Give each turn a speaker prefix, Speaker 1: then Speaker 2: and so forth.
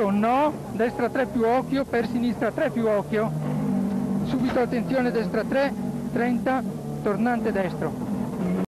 Speaker 1: subito no, destra 3 più occhio, per sinistra 3 più occhio, subito attenzione, destra 3, 30, tornante destro.